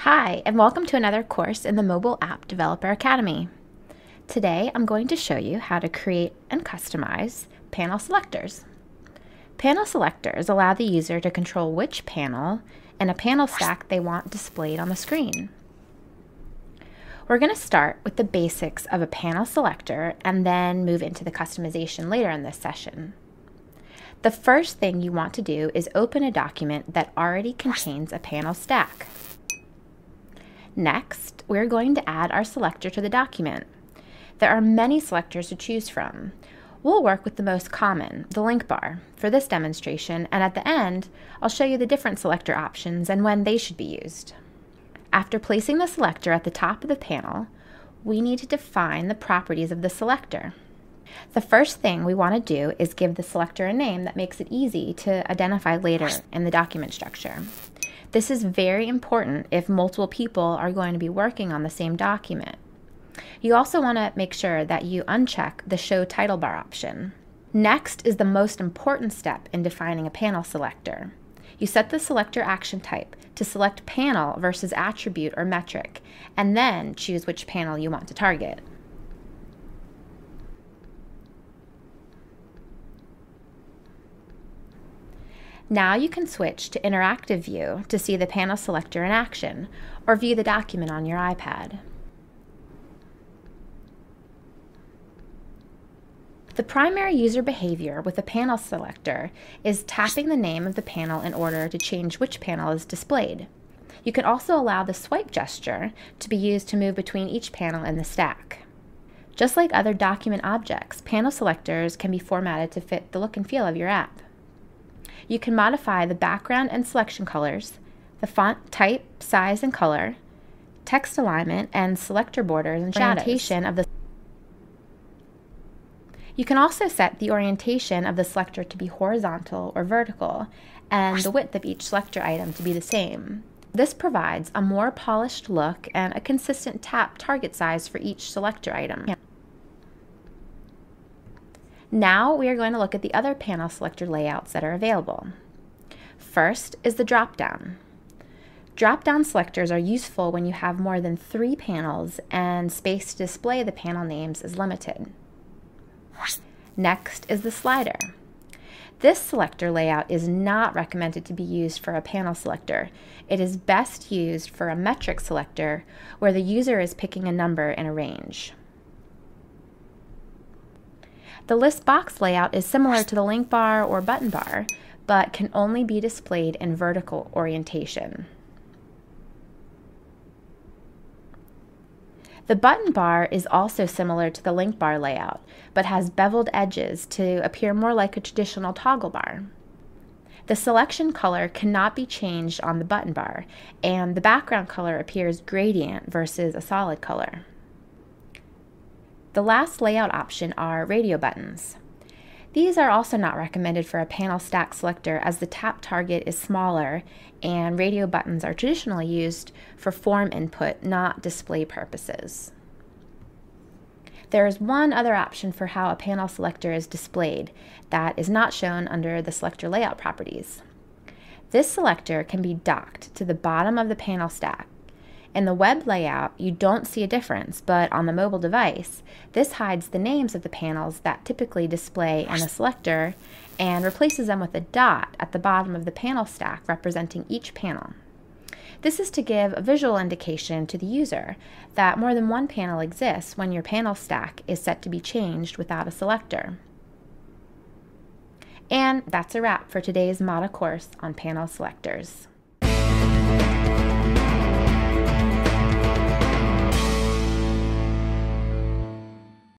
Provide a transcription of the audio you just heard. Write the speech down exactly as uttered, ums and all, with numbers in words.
Hi, and welcome to another course in the Mobile App Developer Academy. Today, I'm going to show you how to create and customize panel selectors. Panel selectors allow the user to control which panel in a panel stack they want displayed on the screen. We're going to start with the basics of a panel selector and then move into the customization later in this session. The first thing you want to do is open a document that already contains a panel stack. Next, we're going to add our selector to the document. There are many selectors to choose from. We'll work with the most common, the link bar, for this demonstration, and at the end, I'll show you the different selector options and when they should be used. After placing the selector at the top of the panel, we need to define the properties of the selector. The first thing we want to do is give the selector a name that makes it easy to identify later in the document structure. This is very important if multiple people are going to be working on the same document. You also want to make sure that you uncheck the Show Title Bar option. Next is the most important step in defining a panel selector. You set the selector action type to select panel versus attribute or metric, and then choose which panel you want to target. Now you can switch to Interactive View to see the panel selector in action, or view the document on your iPad. The primary user behavior with a panel selector is tapping the name of the panel in order to change which panel is displayed. You can also allow the swipe gesture to be used to move between each panel in the stack. Just like other document objects, panel selectors can be formatted to fit the look and feel of your app. You can modify the background and selection colors, the font type, size, and color, text alignment, and selector borders and shadows. Orientation of the You can also set the orientation of the selector to be horizontal or vertical, and the width of each selector item to be the same. This provides a more polished look and a consistent tap target size for each selector item. Now we are going to look at the other panel selector layouts that are available. First is the drop-down. Drop-down selectors are useful when you have more than three panels and space to display the panel names is limited. Next is the slider. This selector layout is not recommended to be used for a panel selector. It is best used for a metric selector where the user is picking a number in a range. The list box layout is similar to the link bar or button bar, but can only be displayed in vertical orientation. The button bar is also similar to the link bar layout, but has beveled edges to appear more like a traditional toggle bar. The selection color cannot be changed on the button bar, and the background color appears gradient versus a solid color. The last layout option are radio buttons. These are also not recommended for a panel stack selector as the tap target is smaller, and radio buttons are traditionally used for form input, not display purposes. There is one other option for how a panel selector is displayed that is not shown under the selector layout properties. This selector can be docked to the bottom of the panel stack. In the web layout, you don't see a difference, but on the mobile device, this hides the names of the panels that typically display in a selector and replaces them with a dot at the bottom of the panel stack representing each panel. This is to give a visual indication to the user that more than one panel exists when your panel stack is set to be changed without a selector. And that's a wrap for today's model course on panel selectors.